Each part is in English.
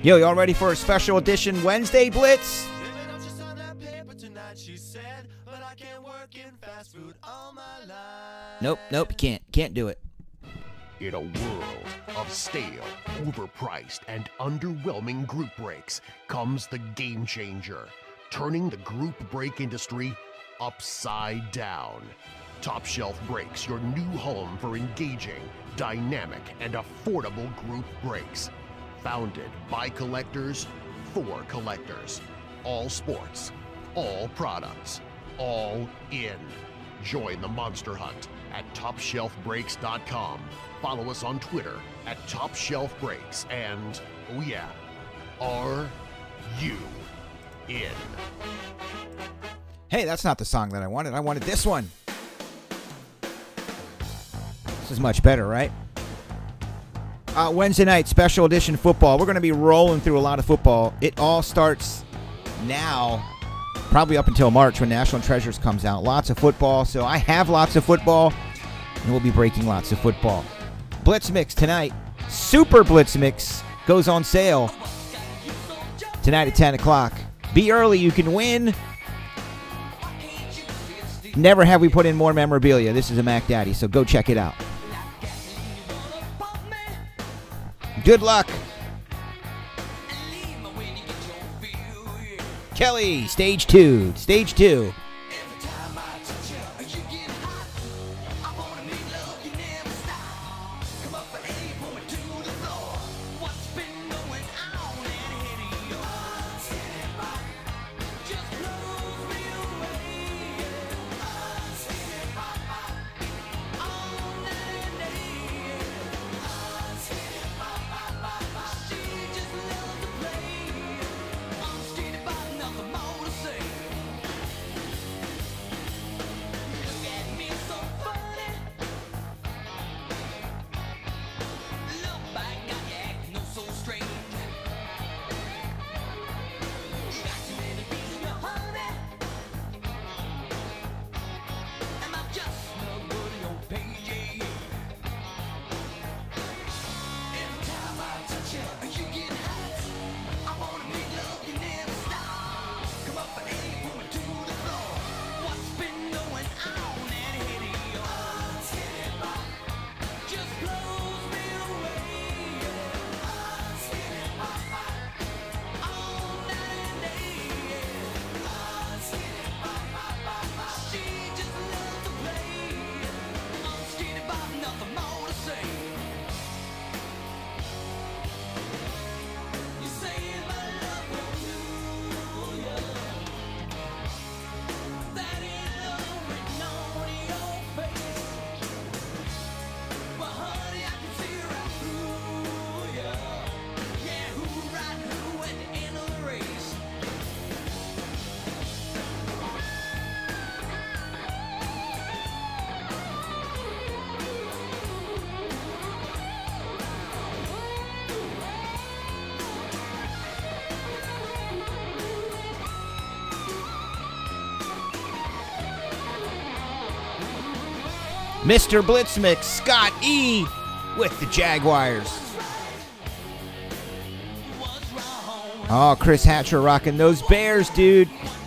Yo, y'all ready for a special edition Wednesday Blitz? Nope, you can't. Can't do it. In a world of stale, overpriced, and underwhelming group breaks comes the game changer, turning the group break industry upside down. Top Shelf Breaks, your new home for engaging, dynamic, and affordable group breaks. Founded by collectors, for collectors. All sports, all products, all in. Join the Monster Hunt at TopShelfBreaks.com. Follow us on Twitter at TopShelfBreaks. And, oh yeah, are you in? Hey, that's not the song that I wanted. I wanted this one. This is much better, right? Wednesday night, special edition football. We're going to be rolling through a lot of football. It all starts now, probably up until March when National Treasures comes out. Lots of football. So I have lots of football, and we'll be breaking lots of football. Blitz Mix tonight. Super Blitz Mix goes on sale tonight at 10 o'clock. Be early. You can win. Never have we put in more memorabilia. This is a Mac Daddy, so go check it out. Good luck. Kelly, stage 2. Stage 2. Mr. Blitz Mix, Scott E. with the Jaguars. Oh, Chris Hatcher rocking those Bears, dude.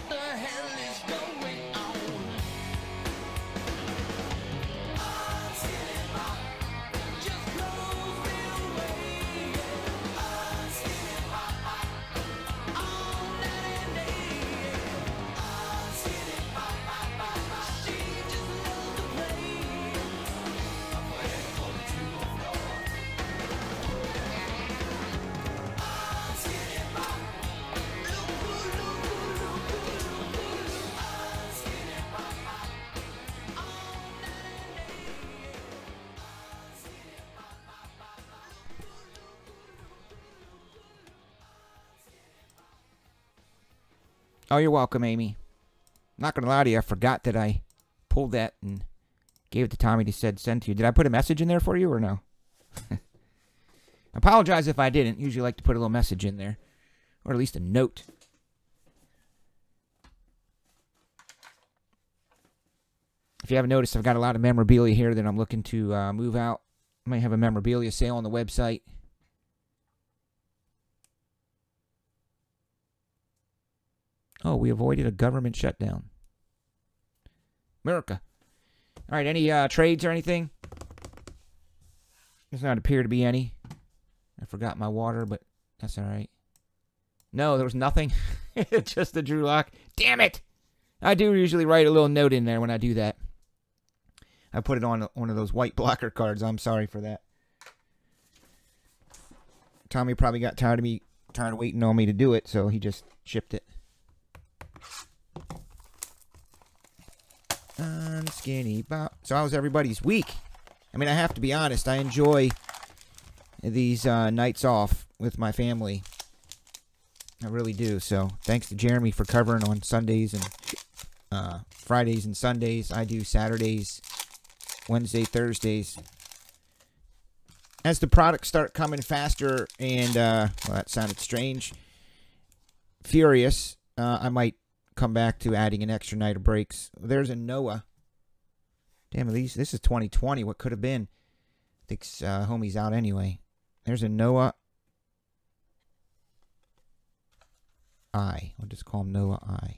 Oh, you're welcome, Amy. Not going to lie to you, I forgot that I pulled that and gave it to Tommy to send to you. Did I put a message in there for you or no? I apologize if I didn't. Usually like to put a little message in there. Or at least a note. If you haven't noticed, I've got a lot of memorabilia here that I'm looking to move out. I might have a memorabilia sale on the website. Oh, we avoided a government shutdown. America. All right, any trades or anything? Does not appear to be any. I forgot my water, but that's all right. No, there was nothing. Just a Drew Lock. Damn it! I do usually write a little note in there when I do that. I put it on one of those white blocker cards. I'm sorry for that. Tommy probably got tired of waiting on me to do it, so he just shipped it. Skinny Bop. So how's everybody's week? I mean, I have to be honest. I enjoy these nights off with my family. I really do. So thanks to Jeremy for covering on Sundays and Fridays and Sundays. I do Saturdays, Wednesday, Thursdays. As the products start coming faster and, well, that sounded strange, furious, I might come back to adding an extra night of breaks. There's a Noah. Damn, this is 2020. What could have been? I think homie's out anyway. There's a Noah I. We'll just call him Noah I.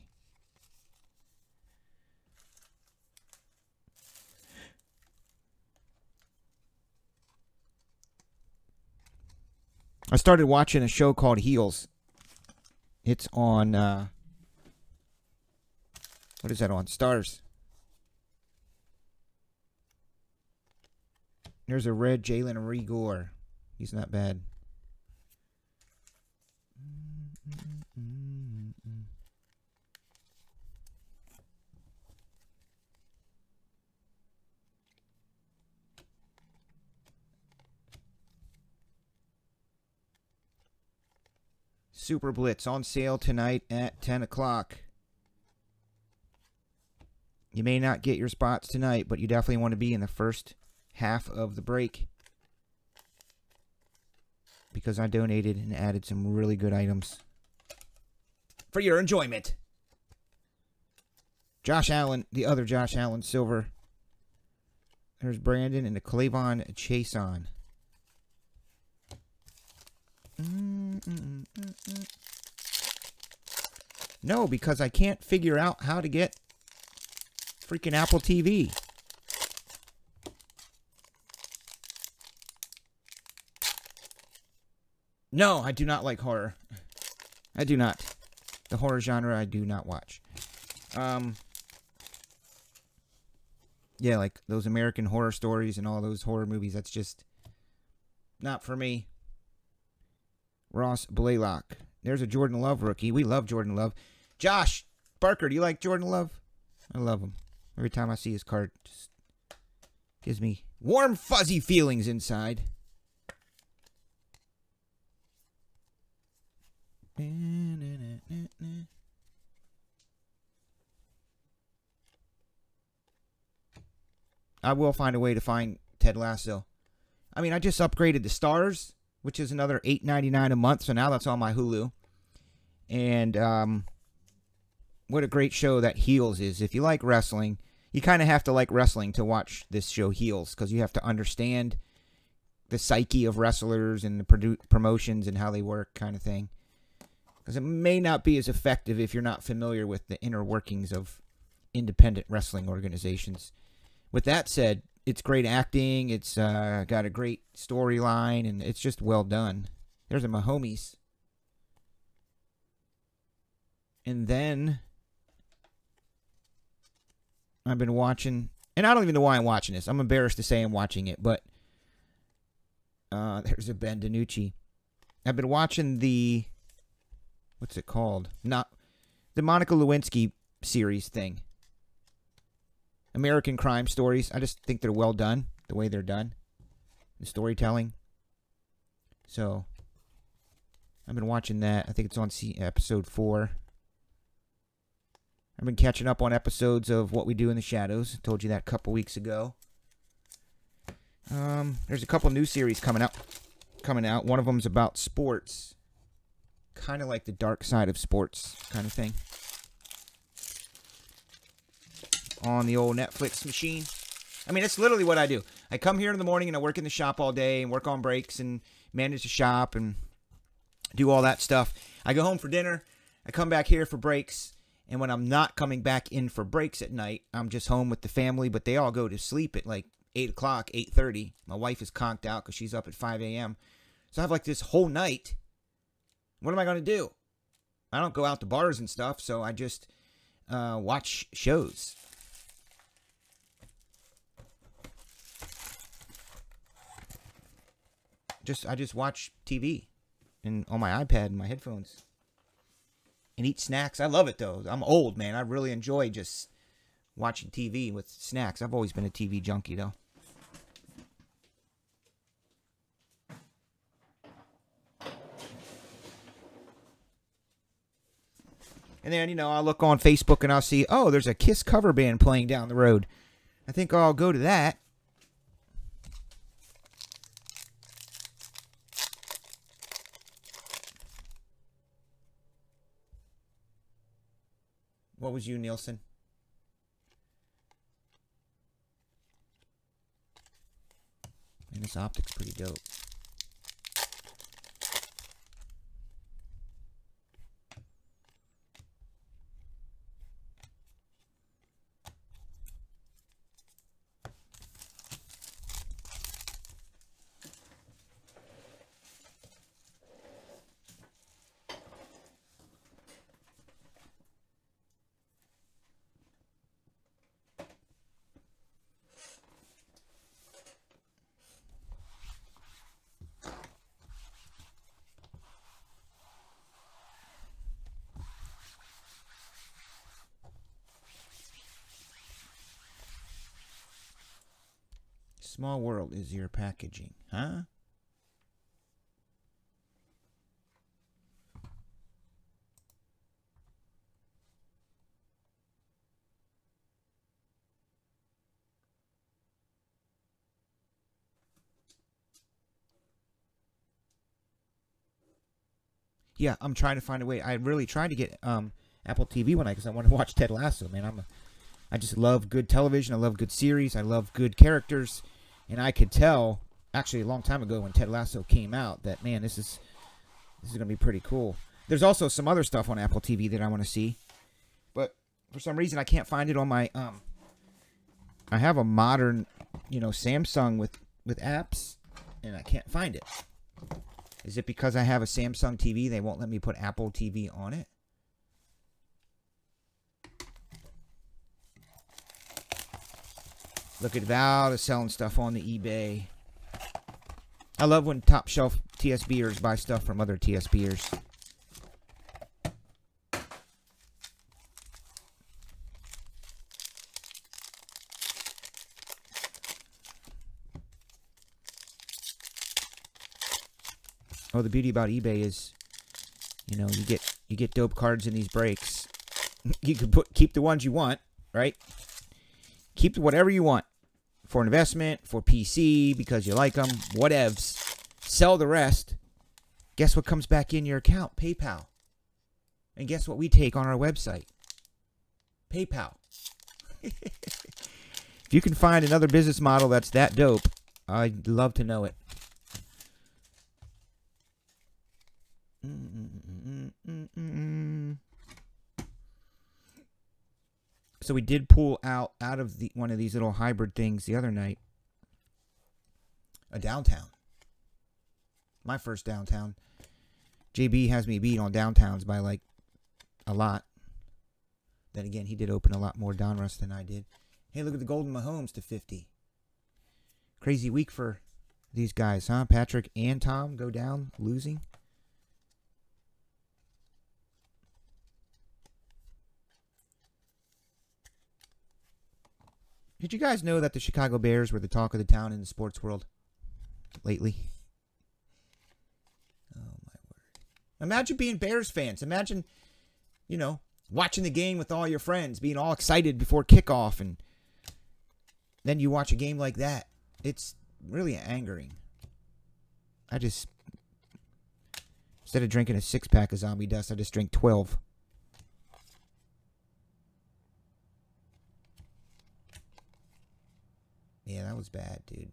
I started watching a show called Heels. It's on, what is that on? Stars. There's a red Jalen Rigor. He's not bad. Super Blitz on sale tonight at 10 o'clock. You may not get your spots tonight, but you definitely want to be in the first half of the break, because I donated and added some really good items for your enjoyment. Josh Allen, the other Josh Allen silver. There's Brandon and the Clavon Chason. No, because I can't figure out how to get freaking Apple TV. No, I do not like horror. I do not. The horror genre I do not watch. Yeah, like those American Horror Stories and all those horror movies, that's just not for me. Ross Blaylock. There's a Jordan Love rookie. We love Jordan Love. Josh Barker, do you like Jordan Love? I love him. Every time I see his card, it just gives me warm, fuzzy feelings inside. I will find a way to find Ted Lasso. I mean, I just upgraded to Stars, which is another $8.99 a month, so now that's on my Hulu. And what a great show that Heels is. If you like wrestling, you kind of have to like wrestling to watch this show Heels, because you have to understand the psyche of wrestlers and the promotions and how they work, kind of thing. Because it may not be as effective if you're not familiar with the inner workings of independent wrestling organizations. With that said, it's great acting. It's got a great storyline, and it's just well done. There's my homies. And then I've been watching, and I don't even know why I'm watching this. I'm embarrassed to say I'm watching it, but there's a Ben DiNucci. I've been watching the, what's it called? Not the Monica Lewinsky series thing. American Crime Stories. I just think they're well done, the way they're done. The storytelling. So, I've been watching that. I think it's on episode 4. I've been catching up on episodes of What We Do in the Shadows. I told you that a couple weeks ago. There's a couple new series coming out. One of them's about sports. Kind of like the dark side of sports kind of thing. On the old Netflix machine. I mean, it's literally what I do. I come here in the morning and I work in the shop all day and work on breaks and manage the shop and do all that stuff. I go home for dinner. I come back here for breaks. And when I'm not coming back in for breaks at night, I'm just home with the family, but they all go to sleep at like 8 o'clock, 8:30. My wife is conked out because she's up at 5 a.m. So I have like this whole night. What am I going to do? I don't go out to bars and stuff, so I just watch shows. I just watch TV and on my iPad and my headphones. And eat snacks. I love it, though. I'm old, man. I really enjoy just watching TV with snacks. I've always been a TV junkie, though. And then, you know, I'll look on Facebook and I'll see, oh, there's a Kiss cover band playing down the road. I think I'll go to that. What was you, Nielsen? Man, this optic's pretty dope. Small World is your packaging, huh? Yeah, I'm trying to find a way. I really tried to get Apple TV one night because I want to watch Ted Lasso. Man, I just love good television. I love good series. I love good characters. And I could tell, actually a long time ago when Ted Lasso came out, that, man, this is going to be pretty cool. There's also some other stuff on Apple TV that I want to see. But for some reason, I can't find it on my, I have a modern, you know, Samsung with apps, and I can't find it. Is it because I have a Samsung TV, they won't let me put Apple TV on it? Look at Val is selling stuff on the eBay. I love when top shelf TSBers buy stuff from other TSBers. Oh, the beauty about eBay is, you know, you get dope cards in these breaks. You can keep the ones you want, right? Keep whatever you want for investment, for PC, because you like them, whatevs. Sell the rest. Guess what comes back in your account? PayPal. And guess what we take on our website? PayPal. If you can find another business model that's that dope, I'd love to know it. So we did pull out of one of these little hybrid things the other night. A downtown. My first downtown. JB has me beat on downtowns by like a lot. Then again, he did open a lot more Donruss than I did. Hey, look at the Golden Mahomes to 50. Crazy week for these guys, huh? Patrick and Tom go down losing. Did you guys know that the Chicago Bears were the talk of the town in the sports world lately? Oh, my word. Imagine being Bears fans. Imagine, you know, watching the game with all your friends, being all excited before kickoff, and then you watch a game like that. It's really angering. Instead of drinking a 6-pack of Zombie Dust, I just drink 12. Yeah, that was bad, dude.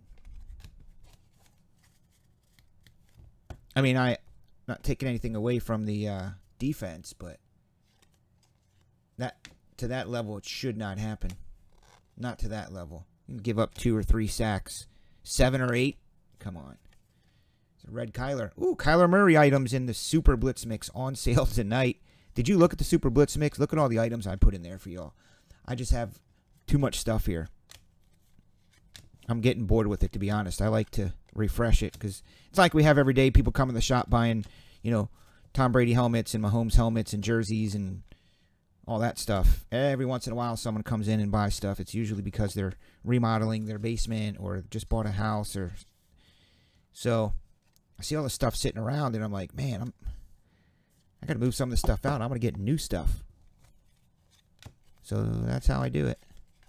I mean, I'm not taking anything away from the defense, but That to that level, it should not happen. Not to that level. You can give up 2 or 3 sacks. 7 or 8? Come on. It's a red Kyler. Ooh, Kyler Murray items in the Super Blitz Mix on sale tonight. Did you look at the Super Blitz Mix? Look at all the items I put in there for y'all. I just have too much stuff here. I'm getting bored with it, to be honest. I like to refresh it because it's like we have every day. People come in the shop buying, Tom Brady helmets and Mahomes helmets and jerseys and all that stuff. Every once in a while, someone comes in and buys stuff. It's usually because they're remodeling their basement or just bought a house. So I see all this stuff sitting around, and I'm like, man, I got to move some of this stuff out. I'm going to get new stuff. So that's how I do it.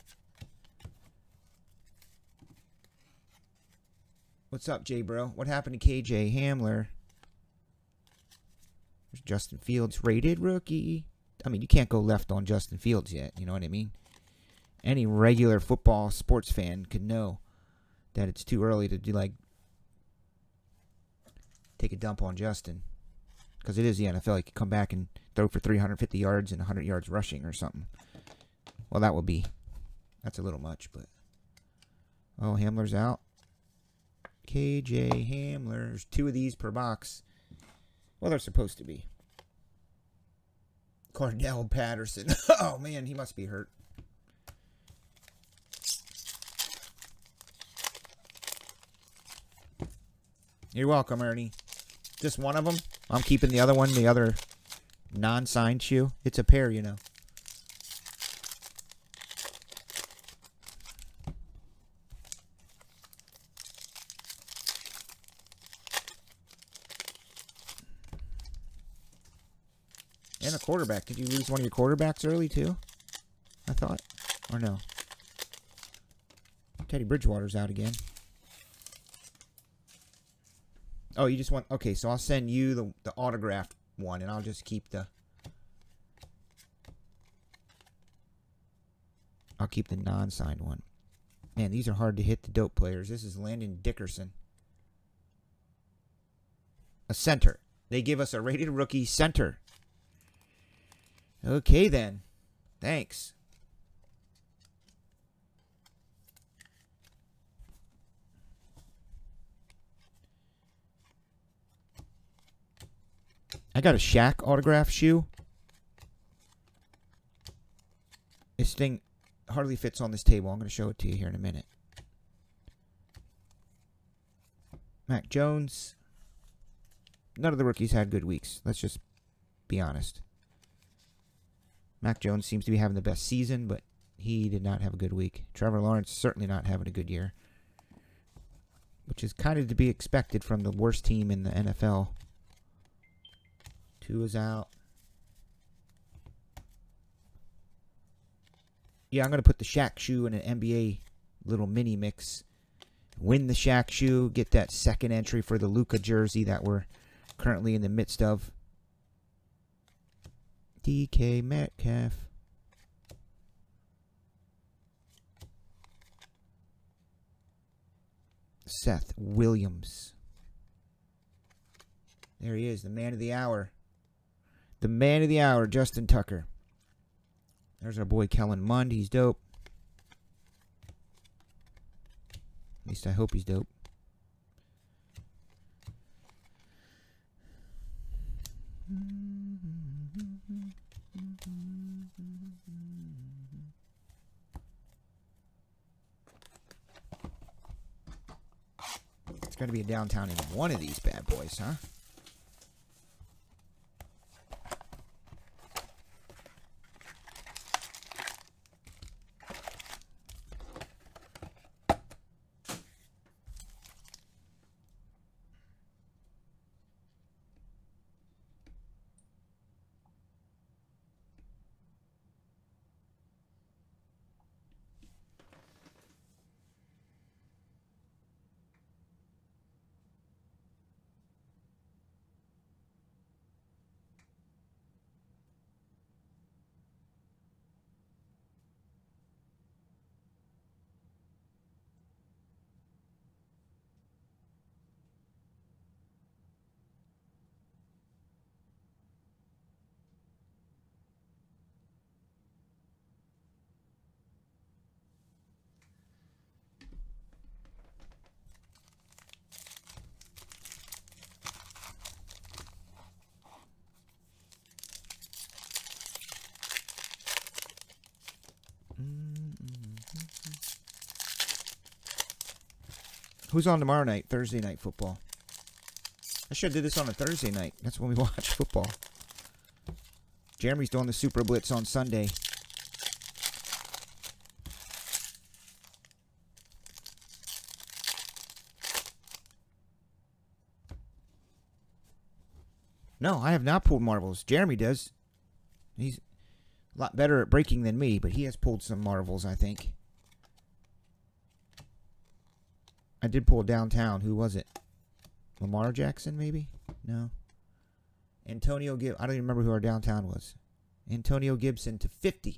What's up, Jay Bro? What happened to KJ Hamler? There's Justin Fields, rated rookie. I mean, you can't go left on Justin Fields yet. You know what I mean? Any regular football sports fan could know that it's too early to take a dump on Justin. Because it is the NFL. He could come back and throw for 350 yards and 100 yards rushing or something. Well, that's a little much, but. Oh, Hamler's out. KJ Hamler. There's 2 of these per box. Well, they're supposed to be. Cordell Patterson. Oh, man, he must be hurt. You're welcome, Ernie. Just one of them? I'm keeping the other one, the other non-signed shoe. It's a pair, you know. And a quarterback. Did you lose one of your quarterbacks early, too? I thought. Or no? Teddy Bridgewater's out again. Oh, you just want... Okay, so I'll send you the autographed one, and I'll just keep the... I'll keep the non-signed one. Man, these are hard to hit, the dope players. This is Landon Dickerson. A center. They give us a rated rookie center. Okay, then. Thanks. I got a Shaq autograph shoe. This thing hardly fits on this table. I'm going to show it to you here in a minute. Mac Jones. None of the rookies had good weeks. Let's just be honest. Mac Jones seems to be having the best season, but he did not have a good week. Trevor Lawrence certainly not having a good year, which is kind of to be expected from the worst team in the NFL. 2 is out. Yeah, I'm going to put the Shaq shoe in an NBA little mini mix. Win the Shaq shoe, get that second entry for the Luka jersey that we're currently in the midst of. DK Metcalf. Seth Williams. There he is, the man of the hour. The man of the hour, Justin Tucker. There's our boy Kellen Mond. He's dope. At least I hope he's dope. It's got to be a downtown in one of these bad boys, huh? Who's on tomorrow night? Thursday night football. I should have did this on a Thursday night. That's when we watch football. Jeremy's doing the Super Blitz on Sunday. No, I have not pulled marbles. Jeremy does. He's a lot better at breaking than me, but he has pulled some marbles, I think. I did pull downtown. Who was it? Lamar Jackson, maybe? No. Antonio Gibson. I don't even remember who our downtown was. Antonio Gibson to 50.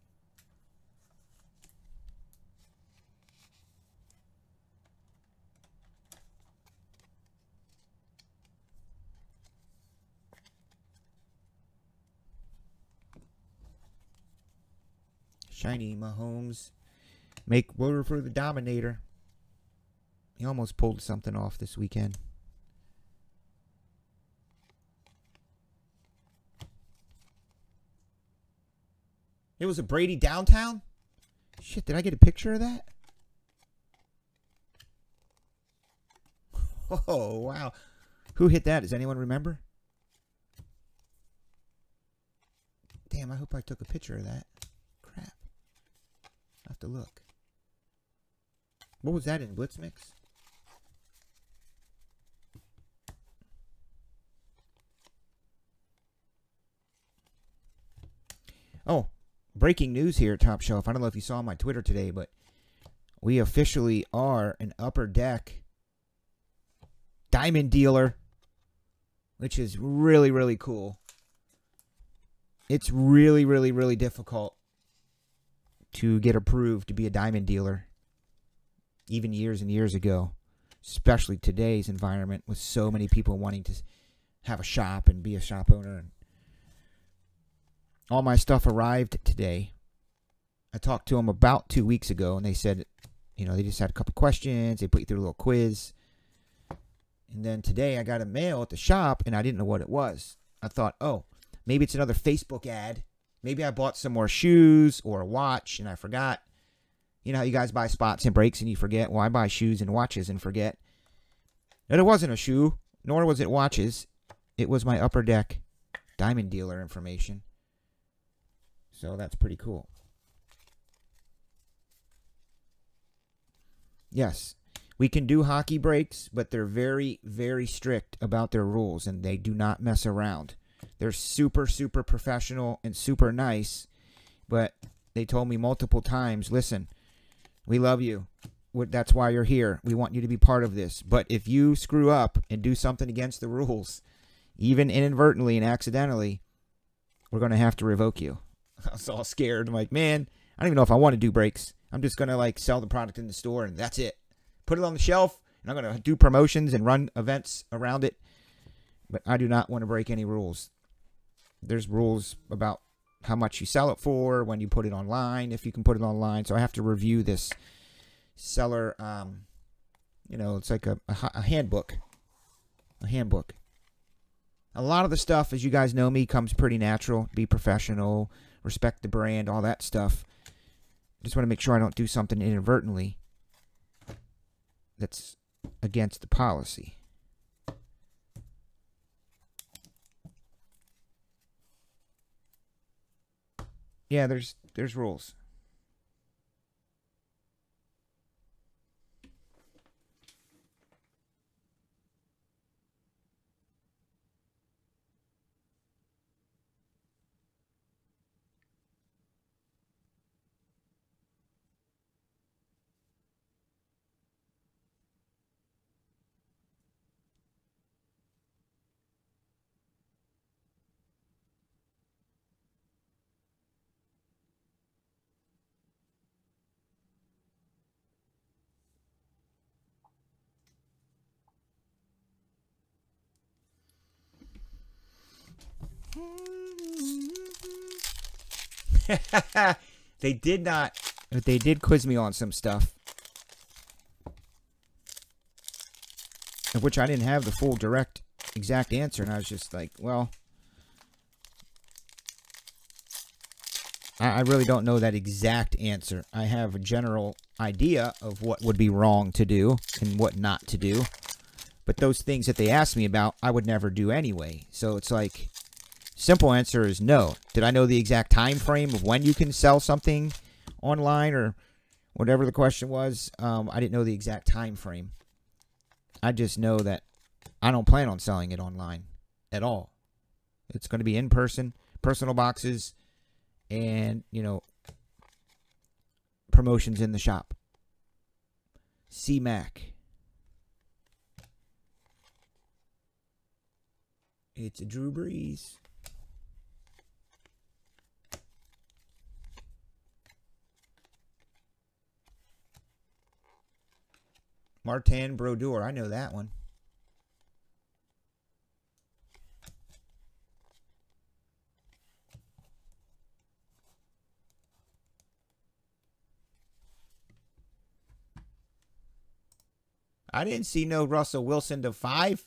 Shiny Mahomes. Make way for the Dominator. He almost pulled something off this weekend. It was a Brady downtown? Shit, did I get a picture of that? Oh, wow. Who hit that? Does anyone remember? Damn, I hope I took a picture of that. Crap. I have to look. What was that in Blitz Mix? Oh, breaking news here at Top Shelf. I don't know if you saw my Twitter today, but we officially are an Upper Deck diamond dealer, which is really, really cool. It's really, really, really difficult to get approved to be a diamond dealer, even years and years ago, especially today's environment with so many people wanting to have a shop and be a shop owner. And all my stuff arrived today. I talked to them about 2 weeks ago, and they said, you know, they just had a couple questions. They put you through a little quiz. And then today I got a mail at the shop, and I didn't know what it was. I thought, oh, maybe it's another Facebook ad. Maybe I bought some more shoes or a watch, and I forgot. You know how you guys buy spots and breaks and you forget? Well, I buy shoes and watches and forget. And it wasn't a shoe, nor was it watches. It was my Upper Deck diamond dealer information. So that's pretty cool. Yes, we can do hockey breaks, but they're very, very strict about their rules, and they do not mess around. They're super, super professional and super nice, but they told me multiple times, listen, we love you. That's why you're here. We want you to be part of this. But if you screw up and do something against the rules, even inadvertently and accidentally, we're going to have to revoke you. I was all scared. I'm like, man, I don't even know if I want to do breaks. I'm just going to like sell the product in the store and that's it. Put it on the shelf and I'm going to do promotions and run events around it. But I do not want to break any rules. There's rules about how much you sell it for, when you put it online, if you can put it online. So I have to review this seller, you know, it's like a handbook. A handbook. A lot of the stuff, as you guys know me, comes pretty natural. Be professional, respect the brand, all that stuff. I just want to make sure I don't do something inadvertently that's against the policy. Yeah, there's rules. They did not, but they did quiz me on some stuff, of which I didn't have the full direct exact answer, and I was just like, well, I really don't know that exact answer. I have a general idea of what would be wrong to do and what not to do. But those things that they asked me about, I would never do anyway. So it's like, simple answer is no. Did I know the exact time frame of when you can sell something online or whatever the question was? I didn't know the exact time frame. I just know that I don't plan on selling it online at all. It's going to be in person, personal boxes, and, you know, promotions in the shop. C-Mac. It's a Drew Brees. Martin Brodeur. I know that one. I didn't see no Russell Wilson to 5.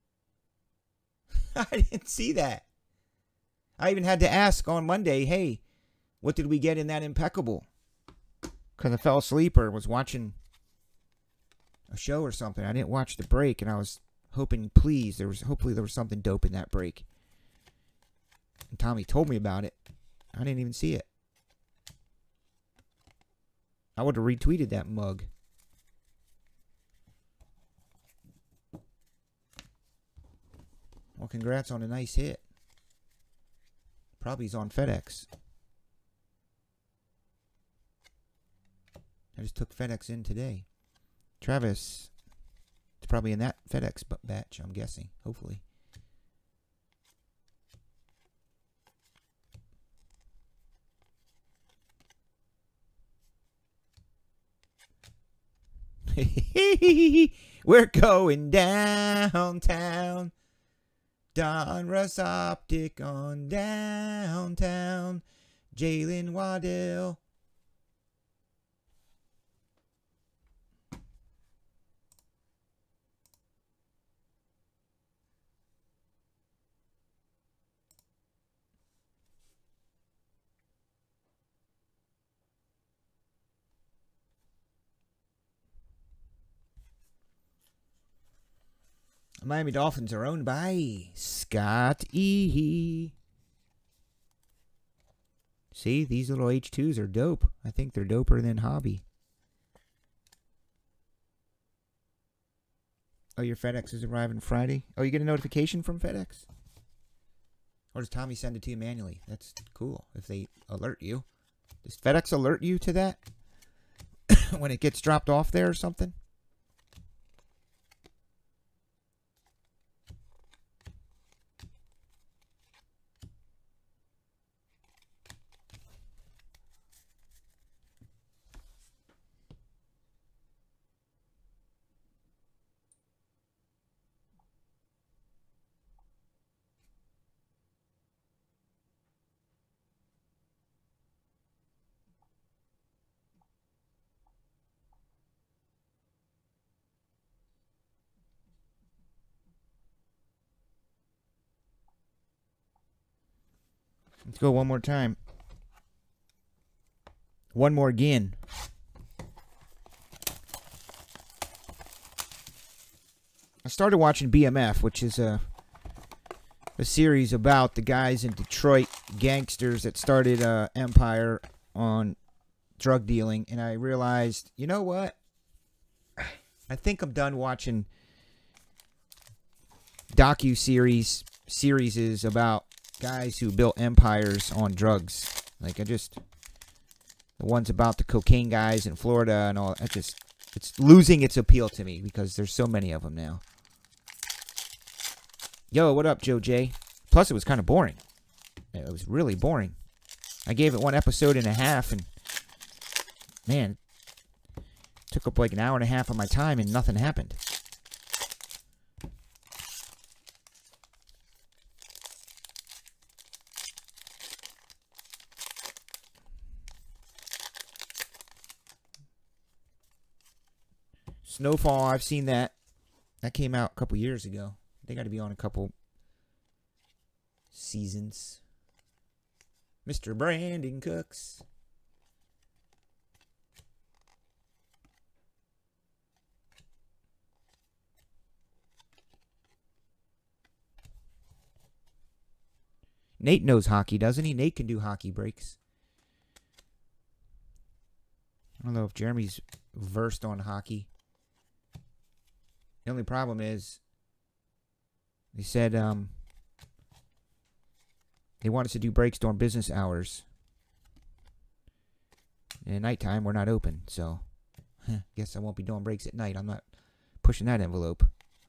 I didn't see that. I even had to ask on Monday, hey, what did we get in that impeccable? Because I fell asleep or was watching a show or something. I didn't watch the break, and I was hoping, please, hopefully there was something dope in that break. And Tommy told me about it. I didn't even see it. I would have retweeted that mug. Well, congrats on a nice hit. Probably he's on FedEx. I just took FedEx in today. Travis, it's probably in that FedEx batch, I'm guessing. Hopefully. We're going downtown. Donruss Optic on downtown. Jalen Waddell. Miami Dolphins are owned by Scott E. See, these little H2s are dope. I think they're doper than Hobby. Oh, your FedEx is arriving Friday? Oh, you get a notification from FedEx? Or does Tommy send it to you manually? That's cool if they alert you. Does FedEx alert you to that? When it gets dropped off there or something? Let's go one more time. One more again. I started watching BMF, which is a series about the guys in Detroit, gangsters that started an empire on drug dealing, and I realized, you know what? I think I'm done watching series about guys who built empires on drugs. Like, the ones about the cocaine guys in Florida and all, it's losing its appeal to me because there's so many of them now. Yo, what up, Joe J? Plus, it was kind of boring. It was really boring. I gave it 1.5 episodes, and man, it took up like 1.5 hours of my time and nothing happened. Snowfall, I've seen that. That came out a couple years ago. They got to be on a couple seasons. Mr. Brandon Cooks. Nate knows hockey, doesn't he? Nate can do hockey breaks. I don't know if Jeremy's versed on hockey. The only problem is they said they want us to do breaks during business hours. And at nighttime, we're not open, so guess I won't be doing breaks at night. I'm not pushing that envelope.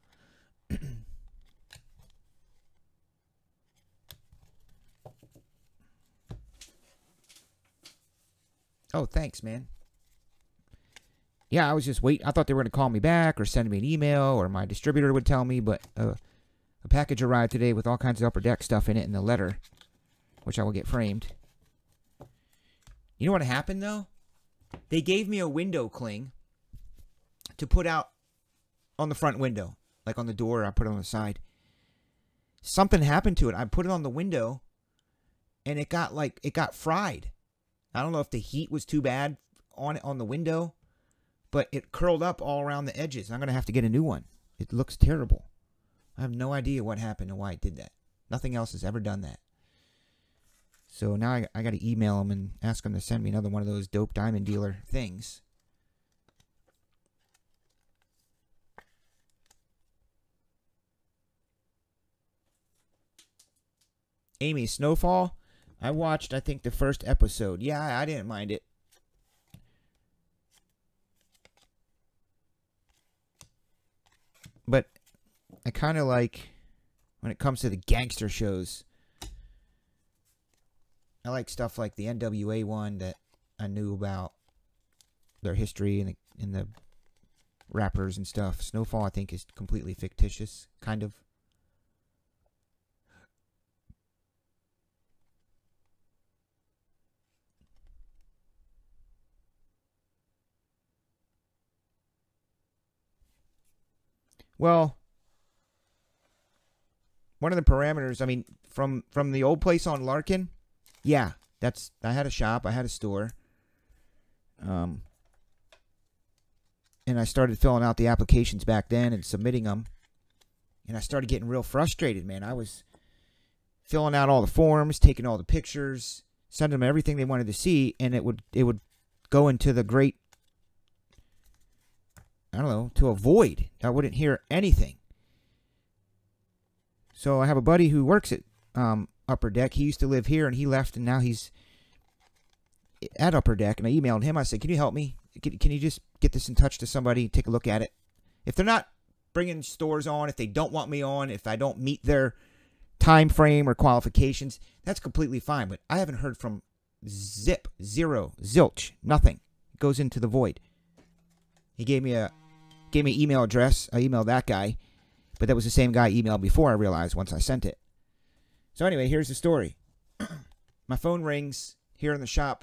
Oh, thanks, man. Yeah, I was just waiting. I thought they were going to call me back or send me an email or my distributor would tell me, but a package arrived today with all kinds of Upper Deck stuff in it in the letter, which I will get framed. You know what happened, though? They gave me a window cling to put out on the front window, like on the door. I put it on the side. Something happened to it. I put it on the window, and it got fried. I don't know if the heat was too bad on the window, but it curled up all around the edges. I'm going to have to get a new one. It looks terrible. I have no idea what happened and why it did that. Nothing else has ever done that. So now I got to email them and ask them to send me another one of those dope diamond dealer things. Amy, Snowfall? I watched, I think, the first episode. Yeah, I didn't mind it. But I kind of like, when it comes to the gangster shows, I like stuff like the NWA one that I knew about their history and the rappers and stuff. Snowfall, I think, is completely fictitious, kind of. Well, one of the parameters, I mean, from the old place on Larkin, yeah, I had a shop, I had a store, and I started filling out the applications back then and submitting them, and I started getting real frustrated, man. I was filling out all the forms, taking all the pictures, sending them everything they wanted to see, and it would go into the great, I don't know, to a void. I wouldn't hear anything. So I have a buddy who works at Upper Deck. He used to live here, and he left, and now he's at Upper Deck. And I emailed him. I said, can you help me? Can you just get this in touch to somebody, take a look at it? If they're not bringing stores on, if they don't want me on, if I don't meet their time frame or qualifications, that's completely fine. But I haven't heard from zip, zero, zilch, nothing. It goes into the void. He gave me an email address. I emailed that guy, but that was the same guy I emailed before, I realized once I sent it. So anyway, here's the story. My phone rings here in the shop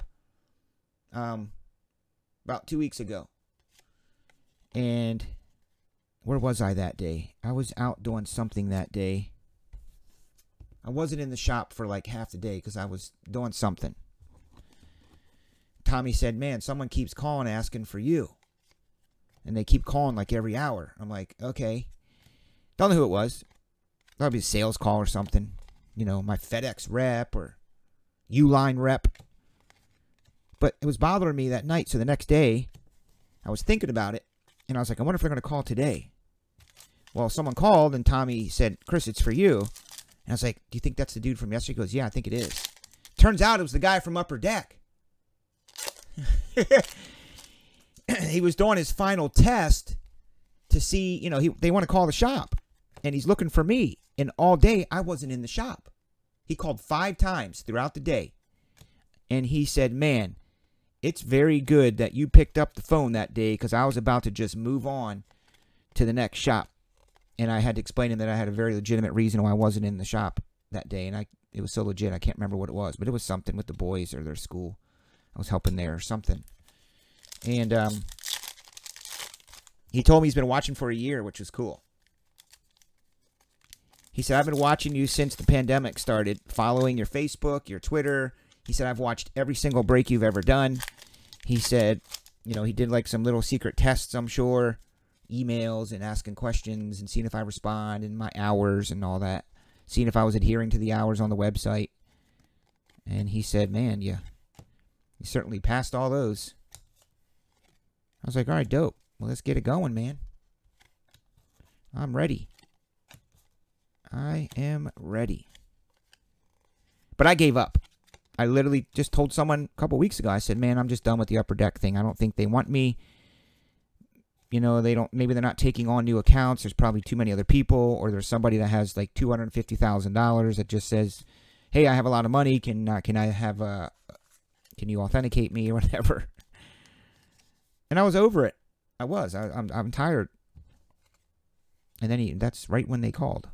about 2 weeks ago. And where was I that day? I was out doing something that day. I wasn't in the shop for like half the day because I was doing something. Tommy said, man, someone keeps calling asking for you. And they keep calling like every hour. I'm like, okay. Don't know who it was. Probably a sales call or something. You know, my FedEx rep or Uline rep. But it was bothering me that night. So the next day, I was thinking about it. And I was like, I wonder if they're going to call today. Well, someone called and Tommy said, Chris, it's for you. And I was like, do you think that's the dude from yesterday? He goes, yeah, I think it is. Turns out it was the guy from Upper Deck. He was doing his final test to see, you know, they want to call the shop. And he's looking for me. And all day, I wasn't in the shop. He called 5 times throughout the day. And he said, man, it's very good that you picked up the phone that day because I was about to just move on to the next shop. And I had to explain to him that I had a very legitimate reason why I wasn't in the shop that day. And it was so legit, I can't remember what it was. But it was something with the boys or their school. I was helping there or something. And he told me he's been watching for a year, which was cool. He said, I've been watching you since the pandemic started, following your Facebook, your Twitter. He said, I've watched every single break you've ever done. He said, you know, he did like some little secret tests, I'm sure, emails and asking questions and seeing if I respond and my hours and all that, seeing if I was adhering to the hours on the website. And he said, man, you certainly passed all those. I was like, all right, dope. Well, let's get it going, man. I'm ready. I am ready. But I gave up. I literally just told someone a couple weeks ago, I said, man, I'm just done with the Upper Deck thing. I don't think they want me. You know, maybe they're not taking on new accounts. There's probably too many other people, or there's somebody that has like $250,000 that just says, hey, I have a lot of money. Can you authenticate me or whatever? And I was over it. I'm tired. And then that's right when they called.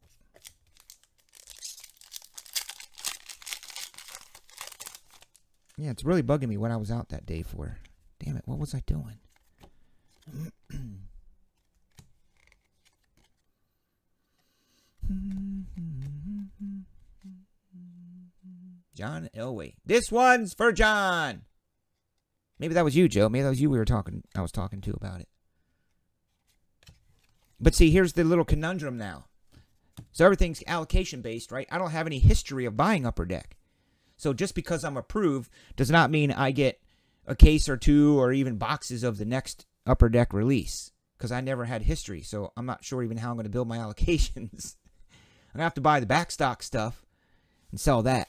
Yeah, it's really bugging me what I was out that day for. Damn it, what was I doing? John Elway. This one's for John. Maybe that was you, Joe. Maybe that was you I was talking to about it. But see, here's the little conundrum now. So everything's allocation based, right? I don't have any history of buying Upper Deck. So just because I'm approved does not mean I get a case or two or even boxes of the next Upper Deck release, because I never had history. So I'm not sure even how I'm going to build my allocations. I'm going to have to buy the backstock stuff and sell that.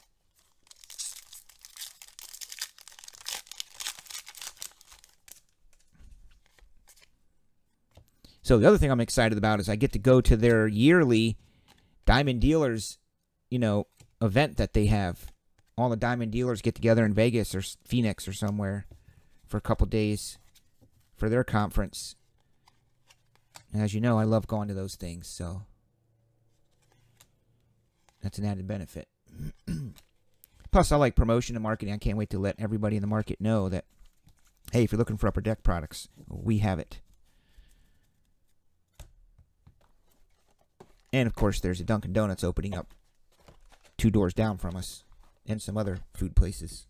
So the other thing I'm excited about is I get to go to their yearly Diamond Dealers, event that they have. All the Diamond Dealers get together in Vegas or Phoenix or somewhere for a couple days for their conference. And as you know, I love going to those things, so that's an added benefit. Plus, I like promotion and marketing. I can't wait to let everybody in the market know that, hey, if you're looking for Upper Deck products, we have it. And, of course, there's a Dunkin' Donuts opening up 2 doors down from us. And some other food places.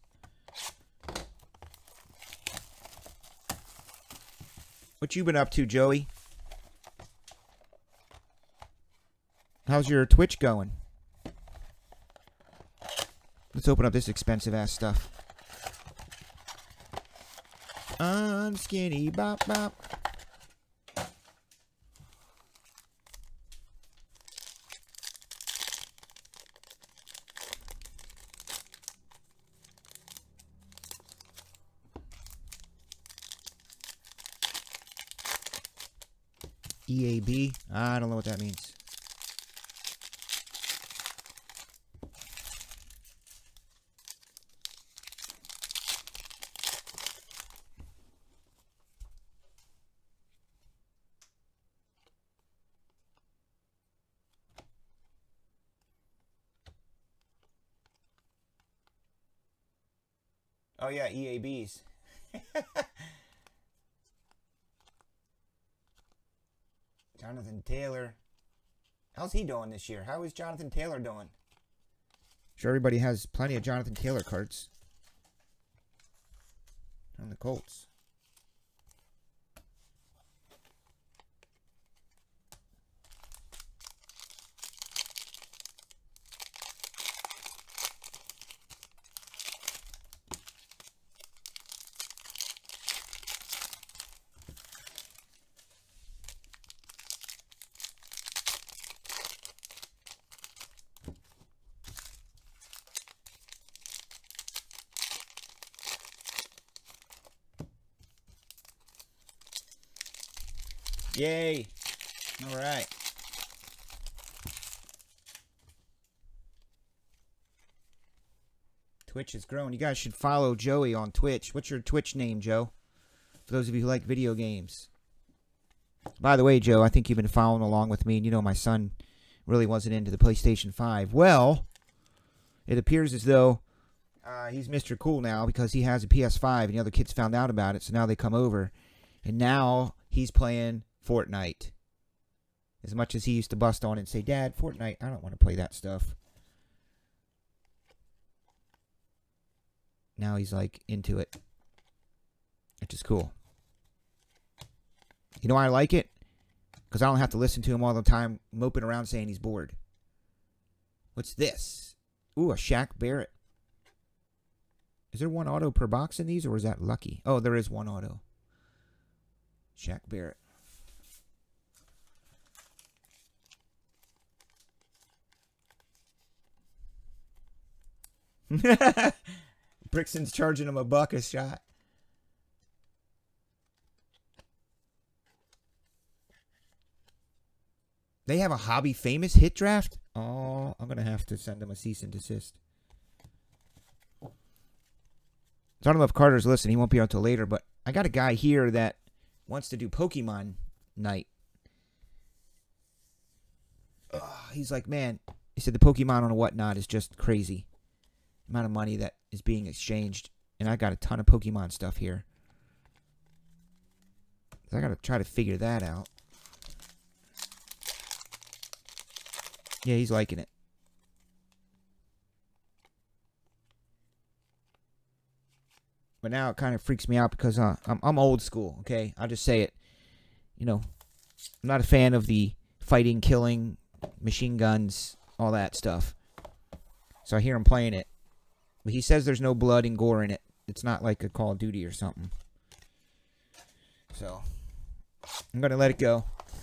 What you been up to, Joey? How's your Twitch going? Let's open up this expensive-ass stuff. Unskinny bop bop. EAB? I don't know what that means. Oh yeah, EABs. Jonathan Taylor. How's he doing this year? How is Jonathan Taylor doing? Sure, everybody has plenty of Jonathan Taylor cards on the Colts. Yay. All right. Twitch has grown. You guys should follow Joey on Twitch. What's your Twitch name, Joe? For those of you who like video games. By the way, Joe, I think you've been following along with me, and you know my son really wasn't into the PlayStation 5. Well, it appears as though he's Mr. Cool now because he has a PS5, and the other kids found out about it, so now they come over. And now he's playing Fortnite. As much as he used to bust on and say, Dad, Fortnite, I don't want to play that stuff. Now he's like into it. Which is cool. You know why I like it? Because I don't have to listen to him all the time moping around saying he's bored. What's this? Ooh, a Shaq Barrett. Is there one auto per box in these, or is that lucky? Oh, there is one auto. Shaq Barrett. Brixton's charging him $1 a shot. They have a Hobby Famous hit draft? Oh, I'm going to have to send them a cease and desist. So I don't know if Carter's listening. He won't be out till later, but I got a guy here that wants to do Pokemon night. He's like, man, he said the Pokemon on a whatnot is just crazy. The amount of money that is being exchanged. And I got a ton of Pokemon stuff here. So I got to try to figure that out. Yeah, he's liking it. But now it kind of freaks me out because I'm old school, okay? I'll just say it. You know, I'm not a fan of the fighting, killing, machine guns, all that stuff. So I hear him playing it. But he says there's no blood and gore in it. It's not like a Call of Duty or something. So, I'm going to let it go.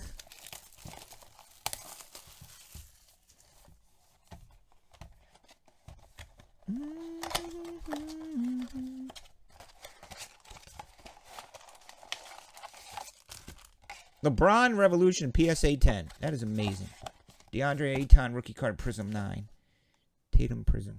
LeBron Revolution PSA 10. That is amazing. DeAndre Ayton rookie card Prism 9. Tatum Prism.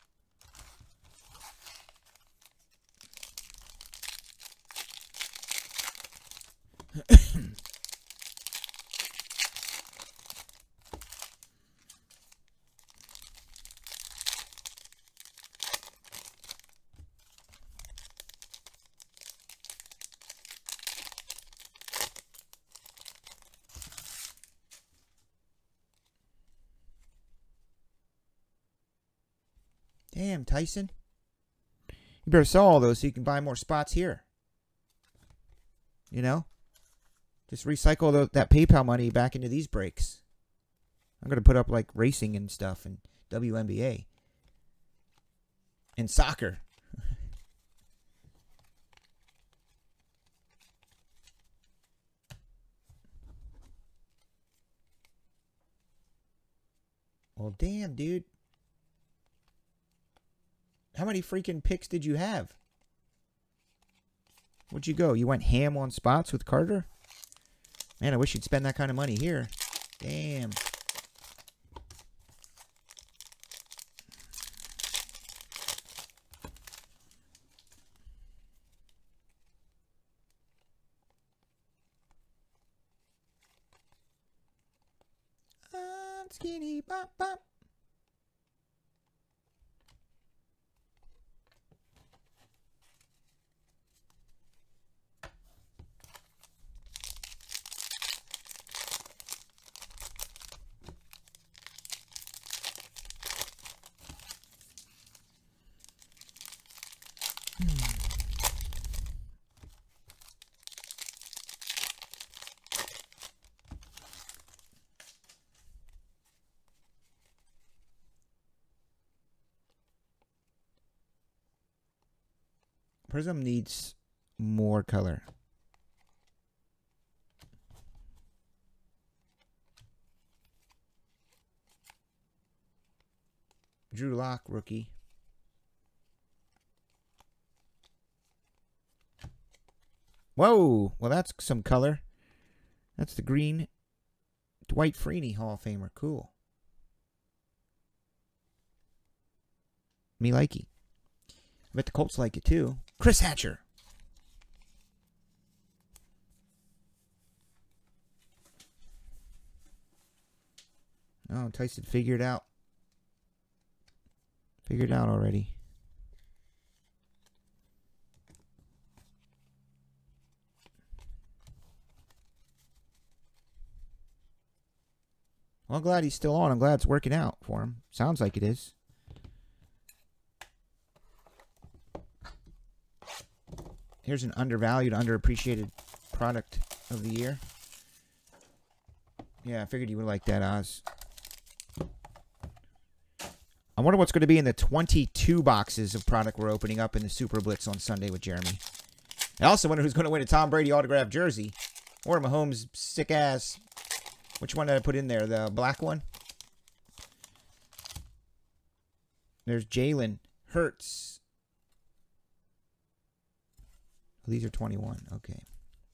Damn, Tyson. You better sell all those so you can buy more spots here. You know? Just recycle that PayPal money back into these breaks. I'm going to put up like racing and stuff and WNBA. And soccer. Well, damn, dude. How many freaking picks did you have? Where'd you go? You went ham on spots with Carter? Man, I wish you'd spend that kind of money here. Damn. I'm skinny bop bop. Prism needs more color. Drew Lock, rookie. Whoa! Well, that's some color. That's the green Dwight Freeney Hall of Famer. Cool. Me likey. I bet the Colts like it too. Chris Hatcher. Oh, Tyson figured out. Figured out already. Well, I'm glad he's still on. I'm glad it's working out for him. Sounds like it is. Here's an undervalued, underappreciated product of the year. Yeah, I figured you would like that, Oz. I wonder what's going to be in the 22 boxes of product we're opening up in the Super Blitz on Sunday with Jeremy. I also wonder who's going to win a Tom Brady autographed jersey. Or Mahomes' sick ass. Which one did I put in there? The black one? There's Jalen Hurts. Oh, these are 21. Okay.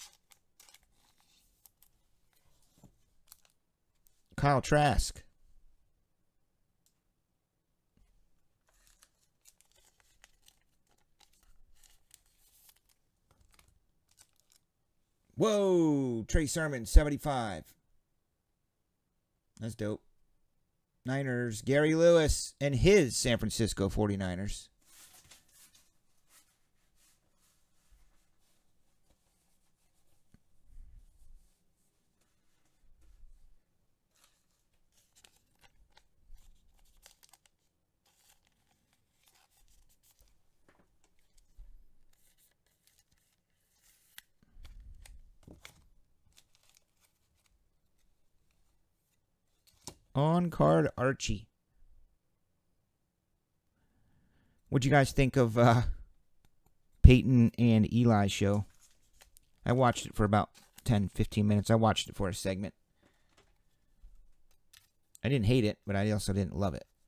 Kyle Trask. Whoa, Trey Sermon, 75. That's dope. Niners, Gary Lewis and his San Francisco 49ers. On card Archie. What'd you guys think of Peyton and Eli's show? I watched it for about 10, 15 minutes. I watched it for a segment. I didn't hate it, but I also didn't love it.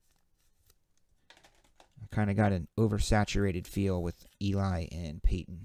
I kind of got an oversaturated feel with Eli and Peyton.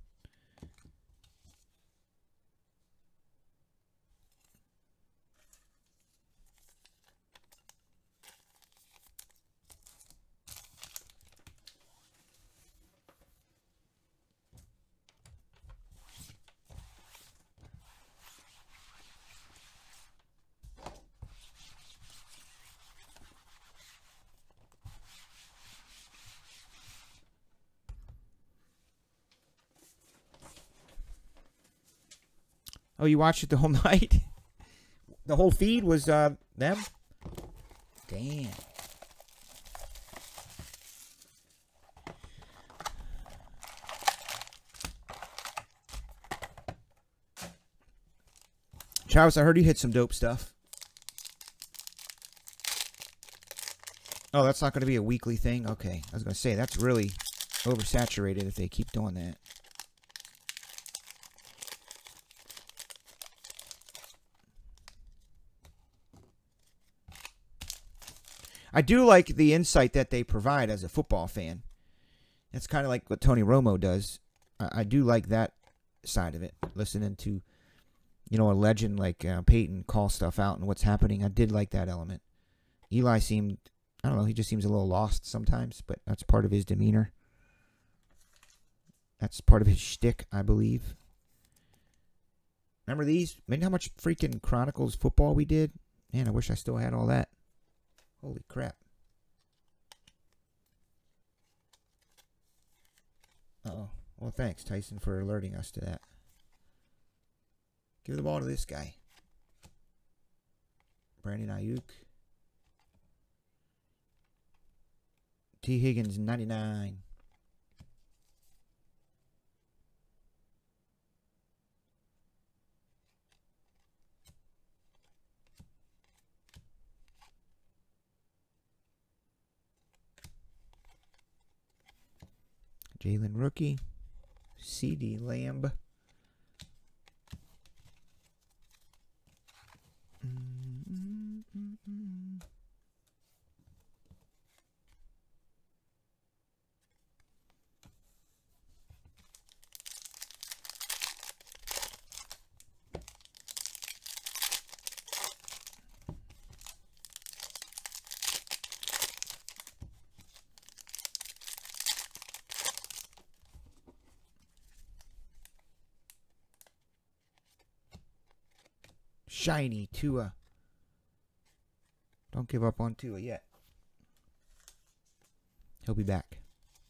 Oh, you watched it the whole night? The whole feed was them? Damn. Travis, I heard you hit some dope stuff. Oh, that's not going to be a weekly thing? Okay. I was going to say, that's really oversaturated if they keep doing that. I do like the insight that they provide as a football fan. That's kind of like what Tony Romo does. I do like that side of it. Listening to, a legend like Peyton call stuff out and what's happening. I did like that element. Eli seemed, I don't know, he just seems a little lost sometimes, but that's part of his demeanor. That's part of his shtick, I believe. Remember these? Remember how much freaking Chronicles football we did? Man, I wish I still had all that. Holy crap. Uh-oh. Well, thanks, Tyson, for alerting us to that. Give the ball to this guy. Brandon Ayuk. T. Higgins, 99. Jalen rookie. CD Lamb. Shiny Tua. Don't give up on Tua yet. He'll be back.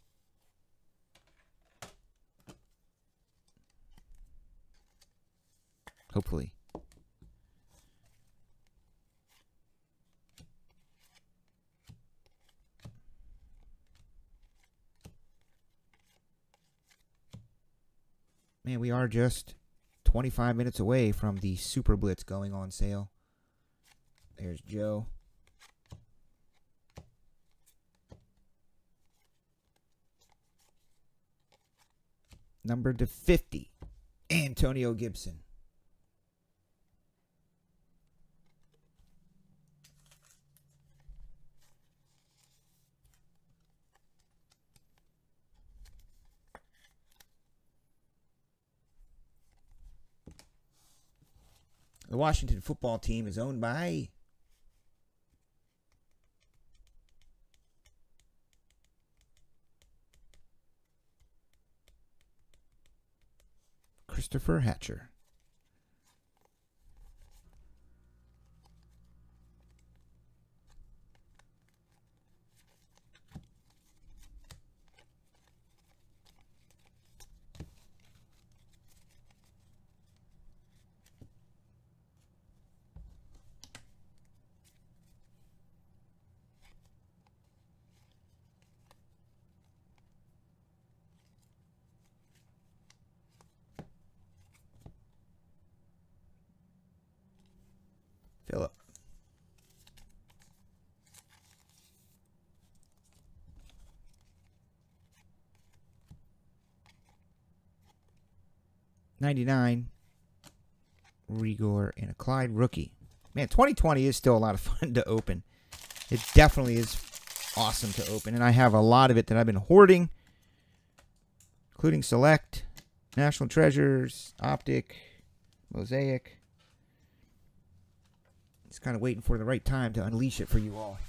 Hopefully. Man, we are just 25 minutes away from the Super Blitz going on sale. There's Joe. Number to 50, Antonio Gibson. The Washington football team is owned by Christopher Hatcher. Philip. $99. Rigor and a Clyde rookie. Man, 2020 is still a lot of fun to open. It definitely is awesome to open. And I have a lot of it that I've been hoarding, including Select, National Treasures, Optic, Mosaic. Just kind of waiting for the right time to unleash it for you all.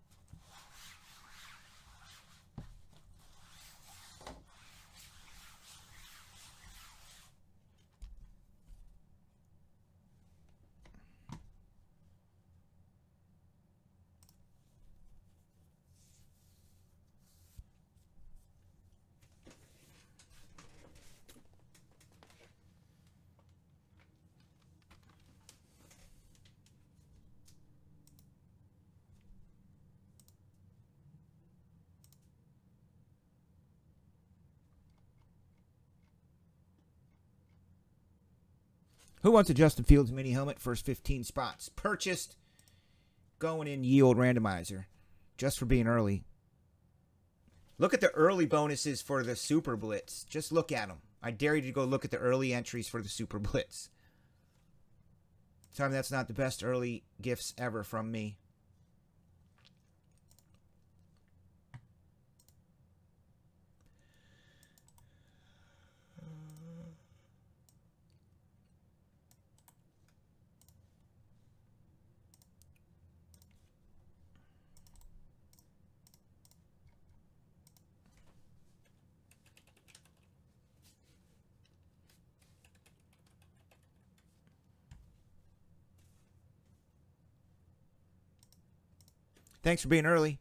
Who wants a Justin Fields mini helmet? First 15 spots purchased. Going in yield randomizer. Just for being early. Look at the early bonuses for the Super Blitz. Just look at them. I dare you to go look at the early entries for the Super Blitz. Tell me that's not the best early gifts ever from me. Thanks for being early.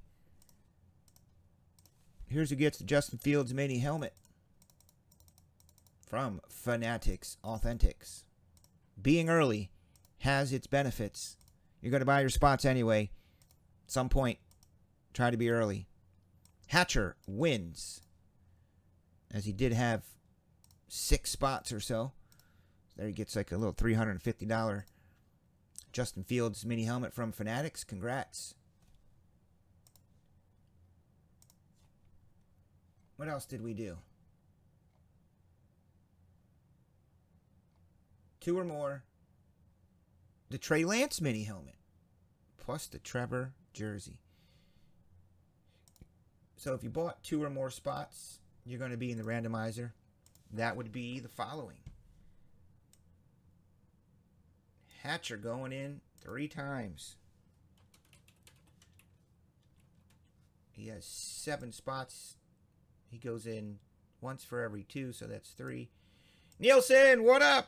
Here's who gets the Justin Fields mini helmet from Fanatics Authentics. Being early has its benefits. You're going to buy your spots anyway. At some point, try to be early. Hatcher wins, as he did have 6 spots or so. There he gets like a little $350 Justin Fields mini helmet from Fanatics. Congrats. What else did we do? 2 or more. The Trey Lance mini helmet. Plus the Trevor jersey. So if you bought 2 or more spots, you're going to be in the randomizer. That would be the following. Hatcher going in 3 times. He has 7 spots. He goes in once for every 2, so that's 3. Nielsen, what up?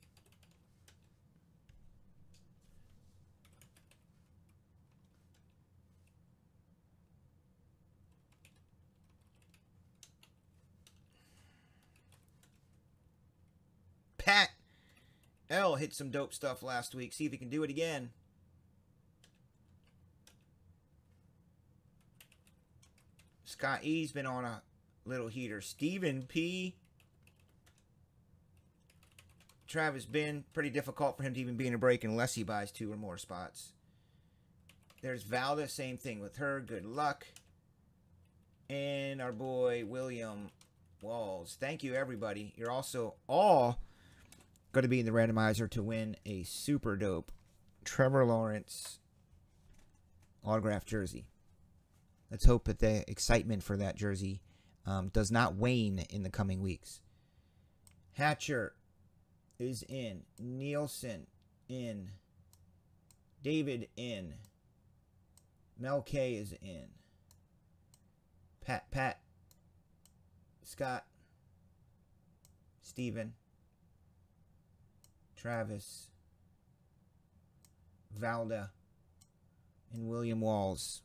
Pat L hit some dope stuff last week. See if he can do it again. Scott E's been on a little heater. Stephen P. Travis Ben. Pretty difficult for him to even be in a break unless he buys 2 or more spots. There's Valda. Same thing with her. Good luck. And our boy William Walls. Thank you, everybody. You're also all going to be in the randomizer to win a super dope Trevor Lawrence autographed jersey. Let's hope that the excitement for that jersey does not wane in the coming weeks. Hatcher is in. Nielsen in. David in. Mel K is in. Pat. Scott. Steven. Travis. Valda. And William Walls.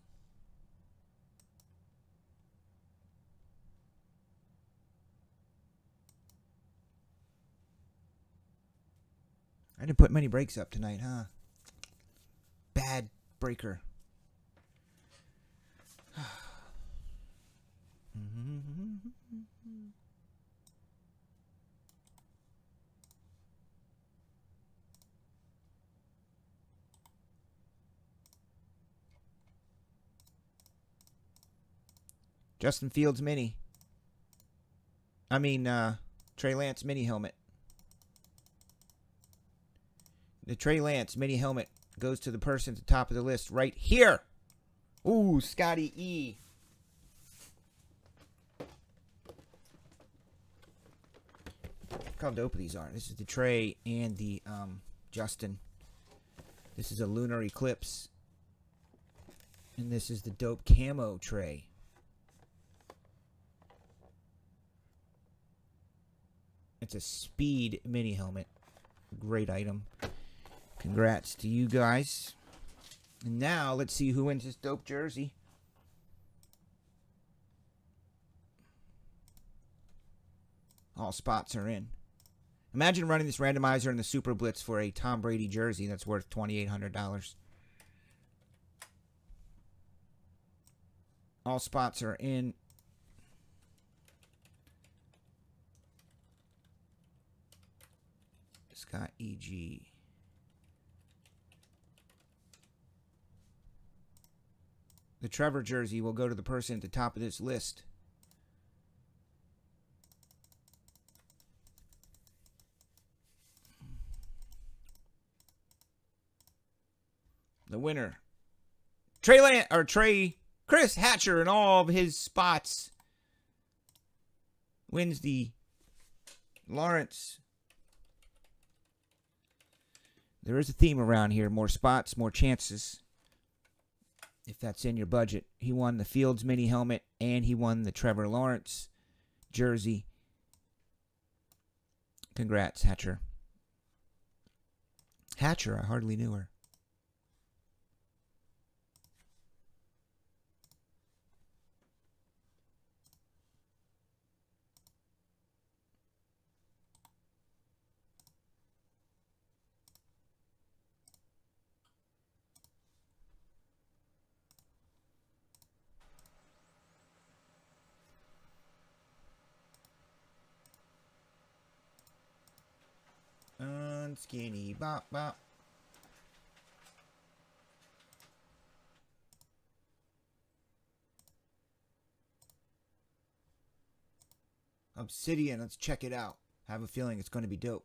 I didn't put many breaks up tonight, huh? Bad breaker. Justin Fields mini. Trey Lance mini helmet. The Trey Lance mini helmet goes to the person at the top of the list right here. Ooh, Scotty E. Look how dope these are. This is the Trey and the Justin. This is a Lunar Eclipse. And this is the dope camo Trey. It's a Speed mini helmet. Great item. Congrats to you guys. And now let's see who wins this dope jersey. All spots are in. Imagine running this randomizer in the Super Blitz for a Tom Brady jersey that's worth $2,800. All spots are in. Scott E.G. The Trevor jersey will go to the person at the top of this list. The winner, Chris Hatcher in all of his spots, wins the Lawrence. There is a theme around here. More spots, more chances. If that's in your budget. He won the Fields mini helmet and he won the Trevor Lawrence jersey. Congrats, Hatcher. Hatcher, I hardly knew her. Skinny bop bop. Obsidian, let's check it out. I have a feeling it's going to be dope.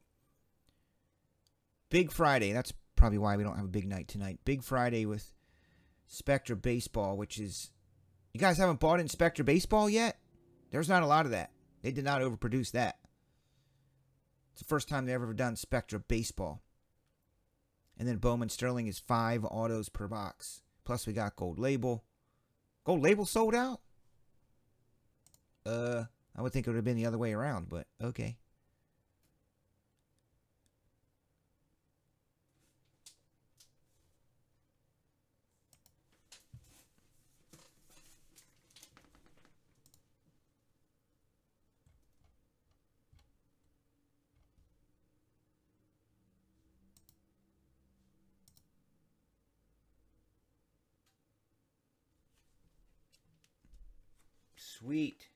Big Friday. That's probably why we don't have a big night tonight. Big Friday with Spectra Baseball, which is... You guys haven't bought in Spectra Baseball yet? There's not a lot of that. They did not overproduce that. It's the first time they've ever done Spectra Baseball. And then Bowman Sterling is 5 autos per box. Plus we got Gold Label. Gold Label sold out? I would think it would have been the other way around, but okay. Sweet.